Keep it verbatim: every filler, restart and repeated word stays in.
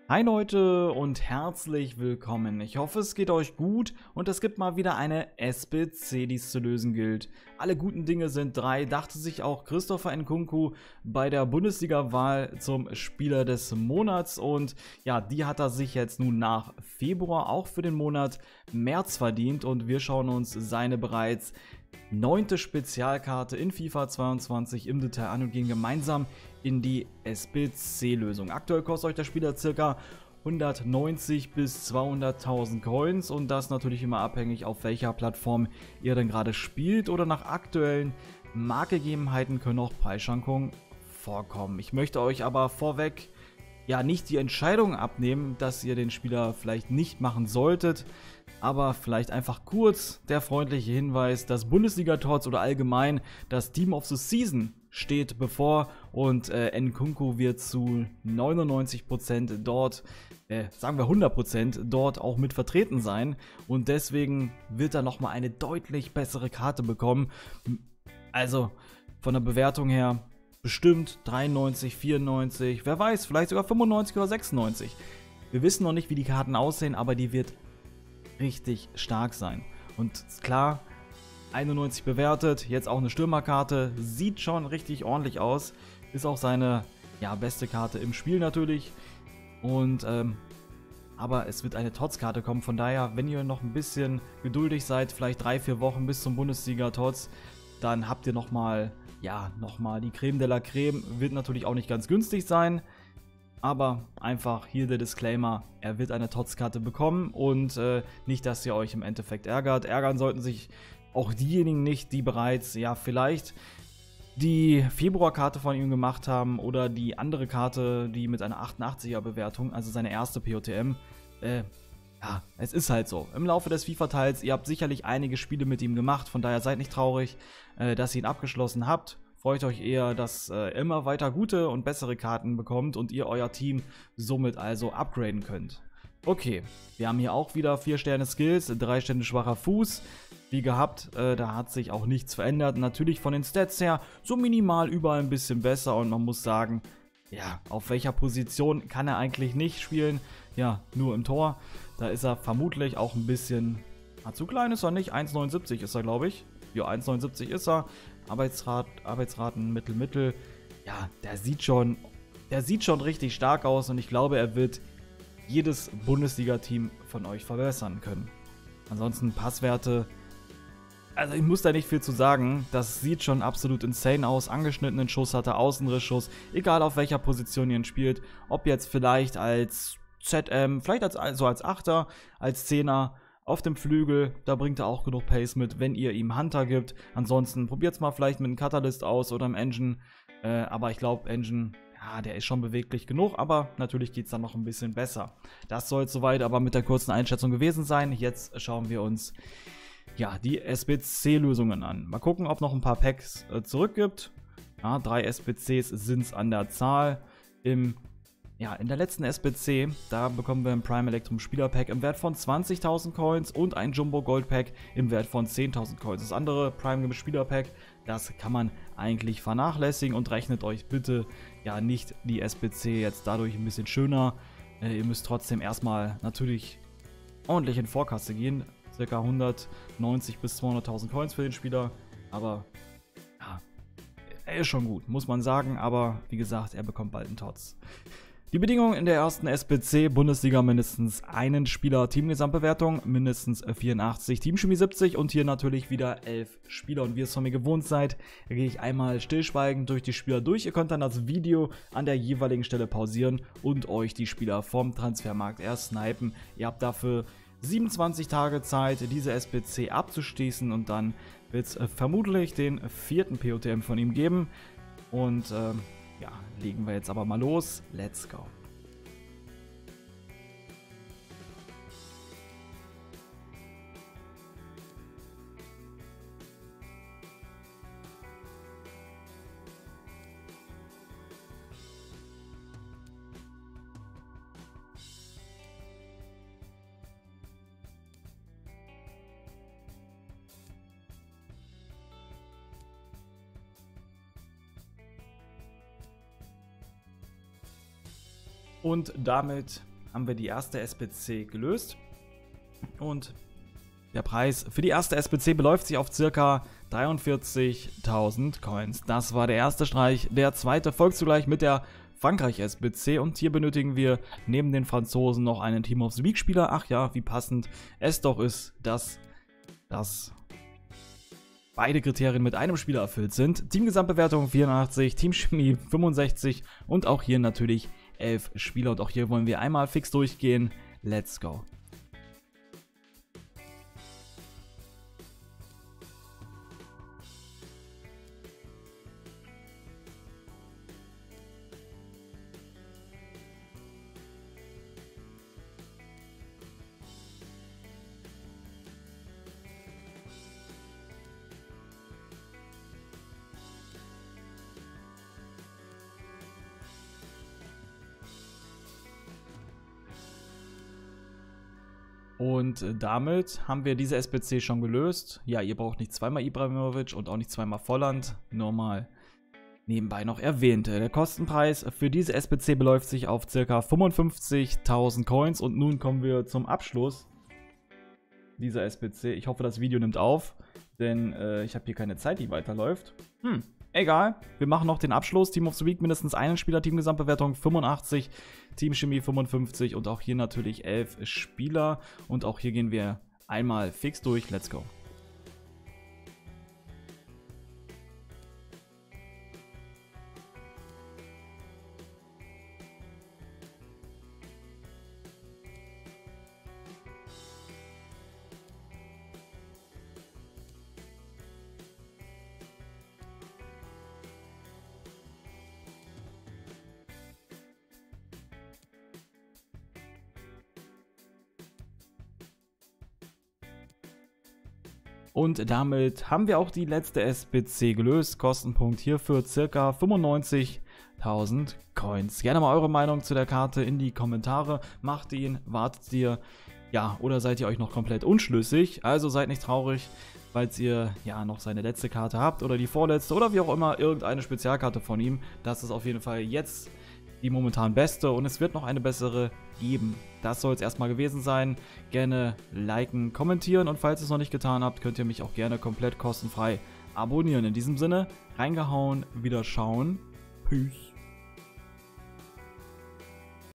Hi Leute und herzlich willkommen. Ich hoffe, es geht euch gut und es gibt mal wieder eine S B C, die es zu lösen gilt. Alle guten Dinge sind drei, dachte sich auch Christopher Nkunku bei der Bundesliga-Wahl zum Spieler des Monats. Und ja, die hat er sich jetzt nun nach Februar auch für den Monat März verdient. Und wir schauen uns seine bereits neunte Spezialkarte in FIFA zweiundzwanzig im Detail an und gehen gemeinsam in die S B C-Lösung. Aktuell kostet euch der Spieler ca. hundertneunzig bis zweihunderttausend Coins und das natürlich immer abhängig, auf welcher Plattform ihr denn gerade spielt, oder nach aktuellen Marktgegebenheiten können auch Preisschwankungen vorkommen. Ich möchte euch aber vorweg ja nicht die Entscheidung abnehmen, dass ihr den Spieler vielleicht nicht machen solltet, aber vielleicht einfach kurz der freundliche Hinweis, dass Bundesliga-Tots oder allgemein das Team of the Season steht bevor und äh, Nkunku wird zu neunundneunzig Prozent dort, äh, sagen wir hundert Prozent dort auch mit vertreten sein und deswegen wird er nochmal eine deutlich bessere Karte bekommen. Also von der Bewertung her bestimmt dreiundneunzig, vierundneunzig, wer weiß, vielleicht sogar fünfundneunzig oder sechsundneunzig. Wir wissen noch nicht, wie die Karten aussehen, aber die wird richtig stark sein. Und klar, einundneunzig bewertet, jetzt auch eine Stürmerkarte, sieht schon richtig ordentlich aus. Ist auch seine ja, beste Karte im Spiel natürlich. Und ähm, aber es wird eine Tots-Karte kommen, von daher, wenn ihr noch ein bisschen geduldig seid, vielleicht drei, vier Wochen bis zum Bundesliga-Tots, dann habt ihr nochmal, ja, nochmal die Creme de la Creme. Wird natürlich auch nicht ganz günstig sein. Aber einfach hier der Disclaimer, er wird eine Tots-Karte bekommen und äh, nicht, dass ihr euch im Endeffekt ärgert. Ärgern sollten sich auch diejenigen nicht, die bereits, ja, vielleicht die Februarkarte von ihm gemacht haben oder die andere Karte, die mit einer achtundachtziger Bewertung, also seine erste P O T M. Äh, ja, es ist halt so. Im Laufe des FIFA-Teils, ihr habt sicherlich einige Spiele mit ihm gemacht, von daher seid nicht traurig, äh, dass ihr ihn abgeschlossen habt. Freut euch eher, dass äh, immer weiter gute und bessere Karten bekommt und ihr euer Team somit also upgraden könnt. Okay, wir haben hier auch wieder vier Sterne Skills, drei Sterne schwacher Fuß. Wie gehabt, äh, da hat sich auch nichts verändert. Natürlich von den Stats her so minimal überall ein bisschen besser und man muss sagen, ja, auf welcher Position kann er eigentlich nicht spielen? Ja, nur im Tor. Da ist er vermutlich auch ein bisschen, ah, zu klein ist er nicht, eins Komma neunundsiebzig ist er, glaube ich. Ja, eins Komma neunundsiebzig ist er. Arbeitsrat, Arbeitsraten Mittel, Mittel. Ja, der sieht schon, der sieht schon richtig stark aus und ich glaube, er wird jedes Bundesliga-Team von euch verbessern können. Ansonsten Passwerte, also ich muss da nicht viel zu sagen, das sieht schon absolut insane aus. Angeschnittenen Schuss hat er, Außenrissschuss, egal auf welcher Position ihr ihn spielt, ob jetzt vielleicht als Z M, vielleicht als, also als Achter, als Zehner, auf dem Flügel, da bringt er auch genug Pace mit, wenn ihr ihm Hunter gibt. Ansonsten probiert es mal vielleicht mit einem Catalyst aus oder einem Engine. Äh, aber ich glaube, Engine, ja, der ist schon beweglich genug, aber natürlich geht es dann noch ein bisschen besser. Das soll es soweit aber mit der kurzen Einschätzung gewesen sein. Jetzt schauen wir uns ja, die S B C-Lösungen an. Mal gucken, ob noch ein paar Packs äh, zurückgibt. Ja, drei S B Cs sind es an der Zahl. Im Ja, in der letzten S B C, da bekommen wir ein Prime Electrum Spielerpack im Wert von zwanzigtausend Coins und ein Jumbo Gold Pack im Wert von zehntausend Coins. Das andere Prime Spielerpack, das kann man eigentlich vernachlässigen und rechnet euch bitte ja nicht die S B C jetzt dadurch ein bisschen schöner. Äh, ihr müsst trotzdem erstmal natürlich ordentlich in Vorkasse gehen. Circa hundertneunzig bis zweihunderttausend Coins für den Spieler, aber ja, er ist schon gut, muss man sagen, aber wie gesagt, er bekommt bald einen Tots. Die Bedingungen in der ersten S B C-Bundesliga: mindestens einen Spieler, Teamgesamtbewertung mindestens vierundachtzig, Teamchemie siebzig und hier natürlich wieder elf Spieler. Und wie ihr es von mir gewohnt seid, gehe ich einmal stillschweigend durch die Spieler durch. Ihr könnt dann das Video an der jeweiligen Stelle pausieren und euch die Spieler vom Transfermarkt erst snipen. Ihr habt dafür siebenundzwanzig Tage Zeit, diese S B C abzuschließen und dann wird es vermutlich den vierten P O T M von ihm geben. Und äh, ja, legen wir jetzt aber mal los. Let's go. Und damit haben wir die erste S B C gelöst. Und der Preis für die erste S B C beläuft sich auf ca. dreiundvierzigtausend Coins. Das war der erste Streich. Der zweite folgt zugleich mit der Frankreich S B C und hier benötigen wir neben den Franzosen noch einen Team of the Week Spieler. Ach ja, wie passend es doch ist, dass, dass beide Kriterien mit einem Spieler erfüllt sind. Teamgesamtbewertung vierundachtzig, Teamchemie fünfundsechzig und auch hier natürlich elf Spieler. Und auch hier wollen wir einmal fix durchgehen. Let's go! Und damit haben wir diese S B C schon gelöst. Ja, ihr braucht nicht zweimal Ibrahimovic und auch nicht zweimal Volland. Nur mal nebenbei noch erwähnt. Der Kostenpreis für diese S B C beläuft sich auf ca. fünfundfünfzigtausend Coins. Und nun kommen wir zum Abschluss dieser S B C. Ich hoffe, das Video nimmt auf, denn äh, ich habe hier keine Zeit, die weiterläuft. Hm. Egal, wir machen noch den Abschluss. Team of the Week mindestens einen Spieler, Teamgesamtbewertung fünfundachtzig, Teamchemie fünfundfünfzig und auch hier natürlich elf Spieler. Und auch hier gehen wir einmal fix durch. Let's go! Und damit haben wir auch die letzte S B C gelöst. Kostenpunkt hierfür ca. fünfundneunzigtausend Coins. Gerne mal eure Meinung zu der Karte in die Kommentare. Macht ihn, wartet ihr, ja, oder seid ihr euch noch komplett unschlüssig? Also seid nicht traurig, falls ihr ja noch seine letzte Karte habt oder die vorletzte oder wie auch immer irgendeine Spezialkarte von ihm. Das ist auf jeden Fall jetzt die momentan beste und es wird noch eine bessere geben. Das soll es erstmal gewesen sein. Gerne liken, kommentieren und falls ihr es noch nicht getan habt, könnt ihr mich auch gerne komplett kostenfrei abonnieren. In diesem Sinne, reingehauen, wieder schauen. Peace.